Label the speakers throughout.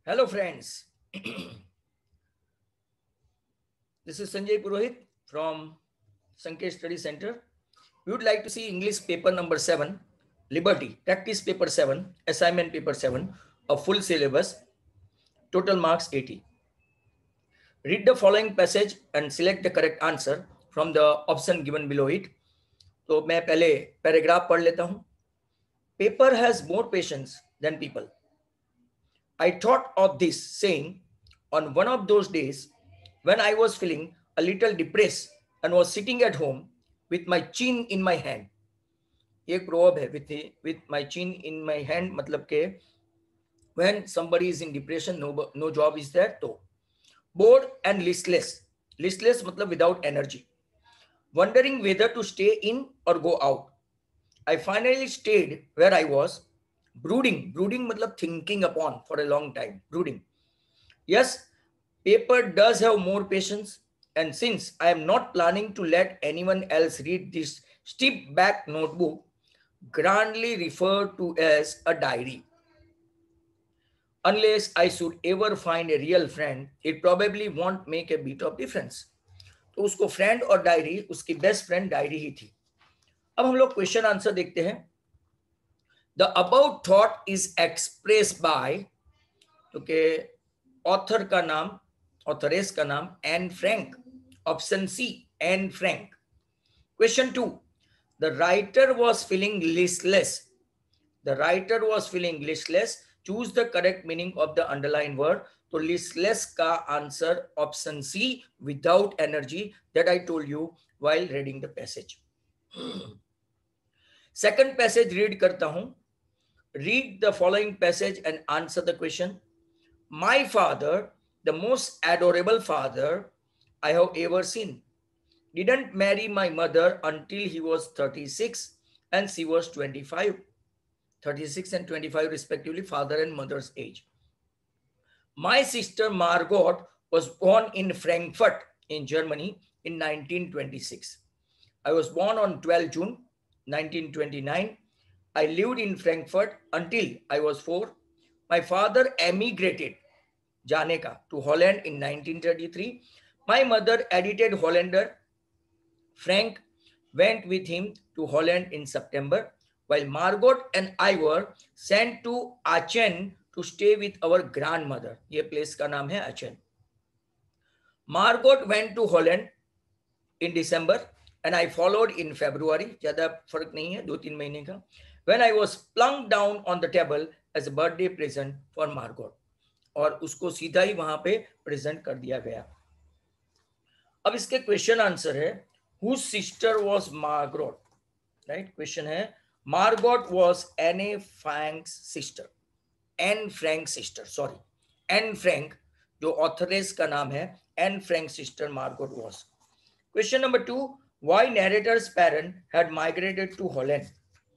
Speaker 1: Hello friends, this is Sanjay Purohit from Sanket Study Center. We would like to see English paper number 7, Liberty, practice paper 7, assignment paper 7, a full syllabus, total marks 80. Read the following passage and select the correct answer from the option given below it. तो मैं पहले paragraph पढ़ लेता हूँ. Paper has more patience than people. I thought of this saying on one of those days when I was feeling a little depressed and was sitting at home with my chin in my hand. एक proverb है with my chin in my hand मतलब के when somebody is in depression, no job is there, तो bored and listless मतलब without energy, wondering whether to stay in or go out. I finally stayed where I was, brooding मतलब thinking upon for a long time, brooding. Yes, paper does have more patience, and since I am not planning to let anyone else read this stripped back notebook, grandly referred to as a diary. Unless I should ever find a real friend, it probably won't make a bit of difference. तो उसको friend और diary, उसकी best friend diary ही थी. अब हम लोग question answer देखते हैं. The about thought is express by, तो के ऑथर का नाम, ऑथरेस का नाम Anne Frank. Option C, Anne Frank. Question 2, the writer was feeling listless. The writer was feeling listless. Choose the correct meaning of the underline word. तो listless का answer option C, without energy, that I told you while reading the passage. Second passage read करता हूं. Read the following passage and answer the question. My father, the most adorable father I have ever seen, didn't marry my mother until he was 36 and she was 25. 36 and 25 respectively, father and mother's age. My sister Margot was born in Frankfurt in Germany in 1926. I was born on 12 June 1929. I lived in Frankfurt until I was 4. My father emigrated, जाने का, to Holland in 1933. My mother edited Hollander. Frank went with him to Holland in September, while Margot and I were sent to Aachen to stay with our grandmother. ये place का नाम है Aachen. Margot went to Holland in December and I followed in February. ज़्यादा फर्क नहीं है, 2-3 महीने का. When I was plunked down on the table as a birthday present for Margot. और उसको सीधा ही वहां पे प्रेजेंट कर दिया गया. अब इसके क्वेश्चन आंसर है, whose sister was Margot, right. Question है, Margot was Anne Frank's sister. Anne Frank sister, sorry, Anne Frank जो ऑथरेस का नाम है, Anne Frank sister Margot was. Question number 2, why narrator's parent had migrated to Holland.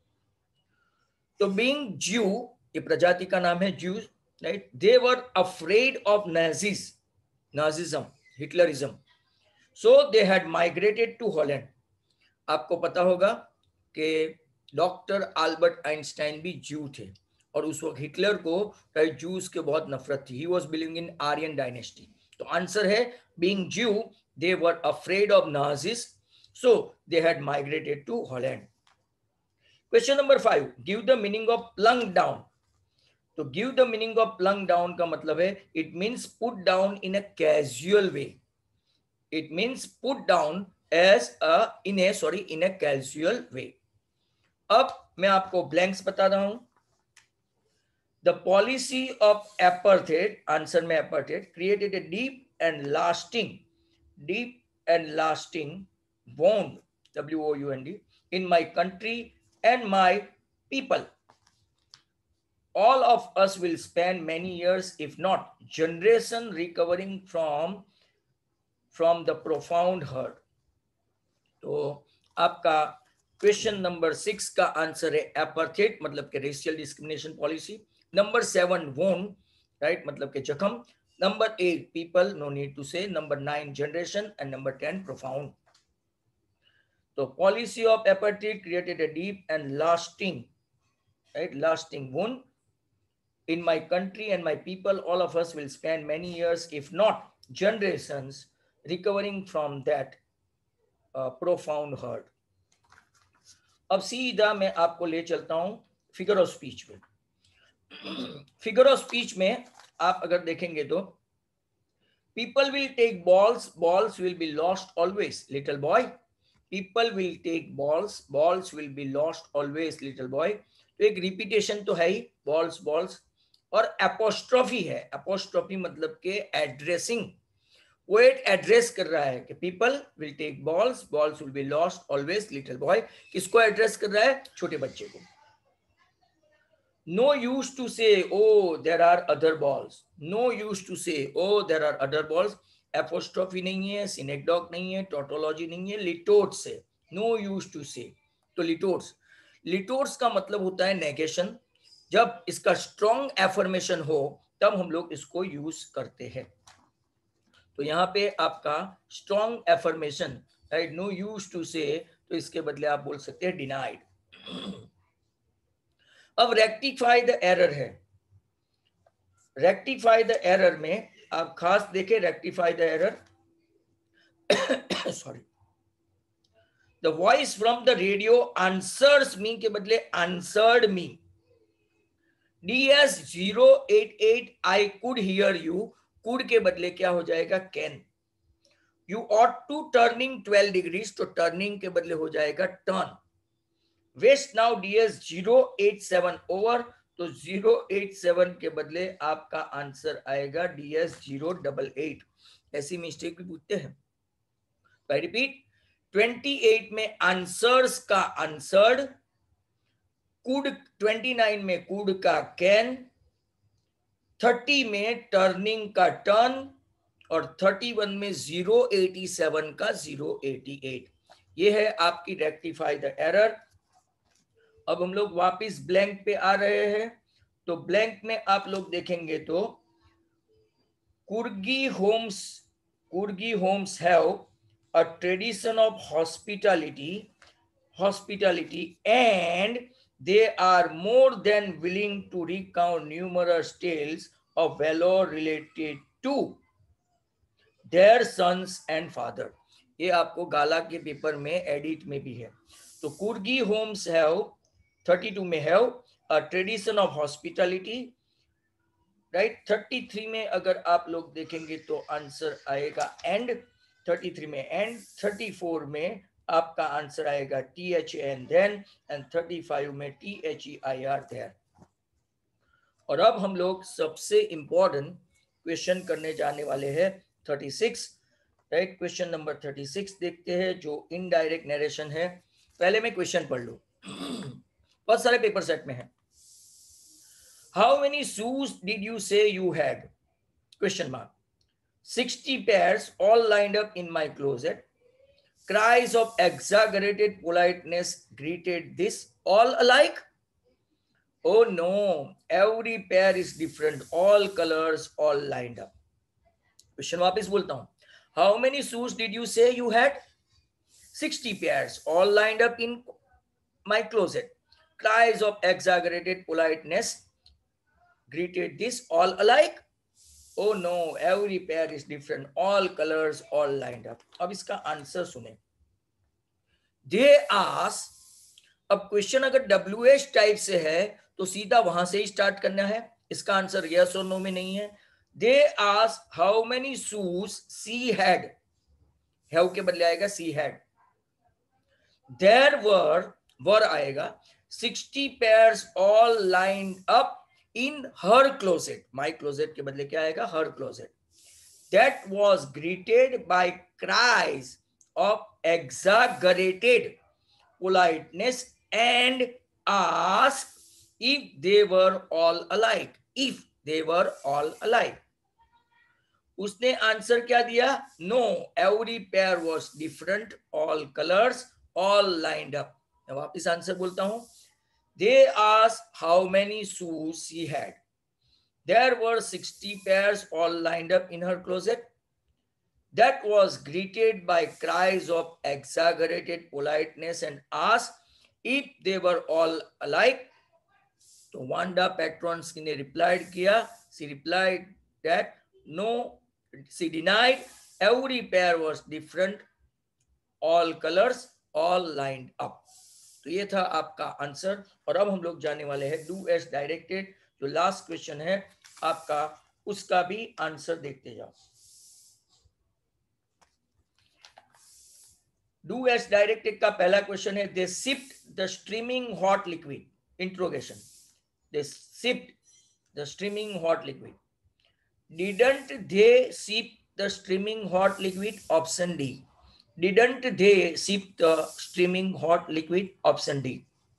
Speaker 1: तो being Jew, ये प्रजाति का नाम है, Jews, right, they were afraid of Nazism, Hitlerism, so they had migrated to Holland. आपको पता होगा कि डॉक्टर अल्बर्ट आइंस्टाइन भी जू थे और उस वक्त हिटलर को जूस के बहुत नफरत थी. He was believing in Aryan dynasty. तो आंसर है, being Jew they were afraid of Nazis, so they had migrated to Holland. Question number 5, give the meaning of plunk down. तो give the meaning of plunk down का मतलब है, it means put down in a casual way. It means put down as in a casual way. अब मैं आपको blanks बता रहा हूं. The policy of apartheid, answer में apartheid, created a deep and lasting bond, WOUND, in my country and my people. All of us will spend many years, if not generation, recovering from the profound hurt. तो आपका question number 6 का answer है एपार्थेड, मतलब के racial discrimination policy. Number 7 वोन, right, मतलब के जख्म. Number 8 people, no need to say. Number 9 generation and number 10 profound. तो policy of apartheid created a deep and lasting, right, lasting wound in my country and my people, all of us will spend many years, if not generations, recovering from that profound hurt. अब सीधा मैं आपको ले चलता हूं figure of speech में. Figure of speech में आप अगर देखेंगे तो people will take balls will be lost always, little boy. People will take balls will be lost always, little boy. तो एक रिपीटेशन तो है ही, balls. और एपोस्ट्रोफी है. एपोस्ट्रोफी मतलब के एड्रेसिंग, वो एक एड्रेस कर रहा है कि people will take balls will be lost always, little boy. किसको एड्रेस कर रहा है? छोटे बच्चे को. No use to say, oh, there are other balls. No use to say, oh, there are other balls. Apostrophe नहीं है, सिनेक्डॉक नहीं है, टोटोलॉजी नहीं है, लिटोट्स है. No use to say. तो लिटोट्स का मतलब होता है नेगेशन. जब इसका स्ट्रॉन्ग एफर्मेशन हो तब हम लोग इसको यूज करते हैं. तो यहाँ पे आपका strong affirmation, right, no use to say, तो इसके बदले आप बोल सकते हैं डिनाइड. अब रेक्टिफाई द एरर है. रेक्टिफाई द एरर में आप खास देखें, rectify the error, sorry, the voice from the radio answers me के बदले answered me. DS088 I could hear you, could के बदले क्या हो जाएगा? Can. You ought to turning 12 degrees, तो टर्निंग के बदले हो जाएगा turn. Waste now DS087 over, तो 087 के बदले आपका आंसर आएगा DS088. ऐसी मिस्टेक भी पूछते हैं. आई रिपीट, 28 में आंसर्स का आंसर्ड, कुड 29 में कुड का कैन, 30 में टर्निंग का टर्न, और 31 में 087 का 088. ये है आपकी रेक्टिफाई द एरर. अब हम लोग वापस ब्लैंक पे आ रहे हैं. तो ब्लैंक में आप लोग देखेंगे तो Coorgi homes have a tradition of hospitality and they are more than willing to recount numerous tales of valor related to their sons and father. ये आपको गाला के पेपर में एडिट में भी है. तो कुर्गी होम्स हैव 32 में have a tradition of hospitality, right. 33 में अगर आप लोग देखेंगे तो आंसर आएगा एंड, 33 में एंड, 34 में आपका आंसर आएगा THAN then, एंड 35 में THEIR there. और अब हम लोग सबसे इंपॉर्टेंट क्वेश्चन करने जाने वाले हैं 36, राइट. क्वेश्चन नंबर 36 देखते हैं जो इनडायरेक्ट नरेशन है. पहले मैं क्वेश्चन पढ़ लूं, बहुत सारे पेपर सेट में है. How many shoes did you say you had? Question mark. 60 pairs all lined up in my closet. Cries of exaggerated politeness greeted this, all alike? Oh no, every pair is different, all colors, all lined up. Question वापस बोलता हूं. How many shoes did you say you had? 60 pairs all lined up in my closet. Cries of exaggerated politeness greeted this, all alike? Oh no, every pair is different, all colors, all lined up. अब इसका answer सुने. They ask, अब question अगर WH type से है तो सीधा वहां से ही स्टार्ट करना है. इसका आंसर yes और no में नहीं है. They ask how many shoes she had. Have के बदले आएगा she had. There were आएगा 60 pairs all lined up in her closet. My closet के बदले क्या आएगा? her closet. That was greeted by cries of exaggerated politeness and asked if they were all alike. If they were all alike. उसने answer क्या दिया? No, every pair was different, all colors, all lined up. मैं वापस answer बोलता हूं. They asked how many shoes she had. There were 60 pairs all lined up in her closet. That was greeted by cries of exaggerated politeness and asked if they were all alike. तो Wanda Petronski ने replied किया, she replied that no, she denied, every pair was different, all colours, all lined up. तो ये था आपका answer. और अब हम लोग जाने वाले हैं डू एज डायरेक्टेड, जो लास्ट क्वेश्चन है आपका, उसका भी आंसर देखते जाओ। डू एज डायरेक्टेड का पहला क्वेश्चन है, they sipped the streaming hot liquid, interrogation, they sipped the streaming hot liquid, didn't they sip the streaming hot liquid, option D, didn't they sip the streaming hot liquid, option D।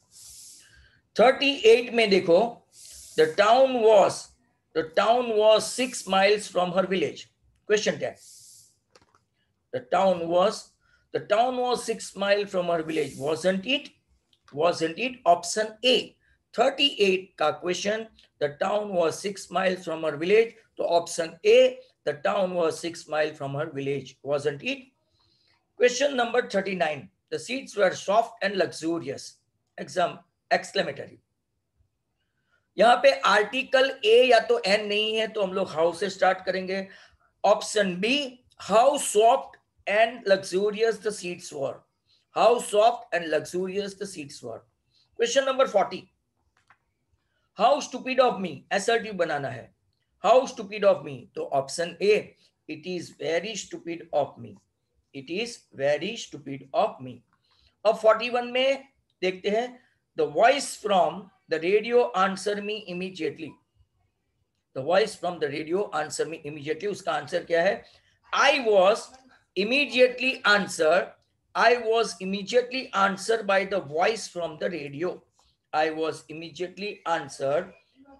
Speaker 1: 38 में देखो, the town was 6 miles from her village, question tag, the town was 6 miles from her village, wasn't it option A। 38 का question, the town was 6 miles from her village, तो option A, the town was 6 miles from her village, wasn't it। Question number 39. The seats were soft and luxurious. Exclamatory. यहाँ पे article a या तो N नहीं है, तो हम लोग हाउ से स्टार्ट करेंगे। Option B, how soft and luxurious the seats were, how soft and luxurious the seats were. Question number 40, how stupid of me, assertive बनाना है, हाउ स्टूपिड ऑफ मी, तो option A, it is very stupid of me, it is very stupid of me। अब 41 में देखते हैं, the voice from the radio answer me immediately, the voice from the radio answer me immediately, उसका answer क्या है, I was immediately answered by the voice from the radio, I was immediately answered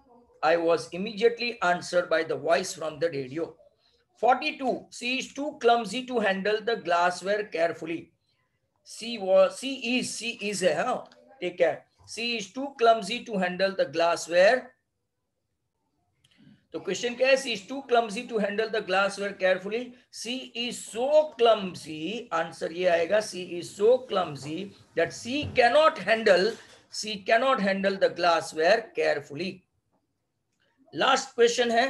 Speaker 1: by the voice from the radio। 42, she is too clumsy to handle the glassware carefully, she is है, take care, she is too clumsy to handle the glassware, तो question क्या है, she is too clumsy to handle the glassware carefully, she is so clumsy, answer ये आएगा, she is so clumsy that she cannot handle the glassware carefully। Last question है,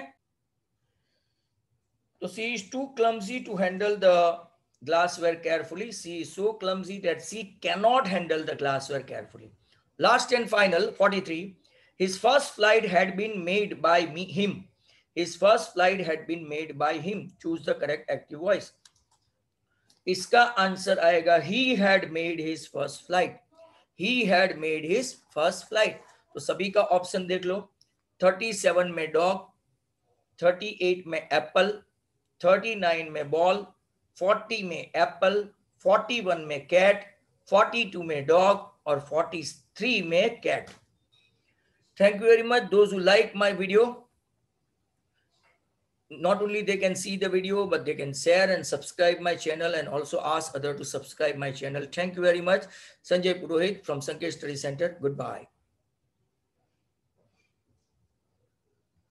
Speaker 1: so she is too clumsy to handle the glassware carefully, she is so clumsy that she cannot handle the glassware carefully। Last and final 43, his first flight had been made by him, his first flight had been made by him, choose the correct active voice। इसका answer आएगा, he had made his first flight, he had made his first flight। तो सभी का option देख लो, 37 में dog, 38 में Apple, 39 में ball, 40 में एप्पल, 41 में कैट, 42 में डॉग और 43 में cat. Thank you very much those who like my video. Not only they can see the video, but they can share and subscribe my channel and also ask others to subscribe my channel। Thank you very much। Sanjay Purohit from Sanket Study Center. Goodbye।